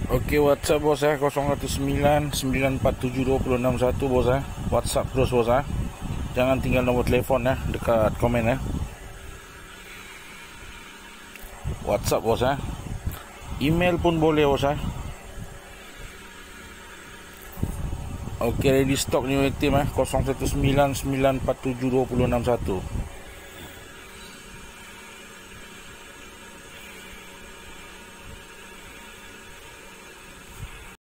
Okey, WhatsApp bos 019 947 20661 bos WhatsApp terus bos Jangan tinggal nombor telefon dekat komen WhatsApp bos Email pun boleh bos Okey, ready stock new active 019 947 20661.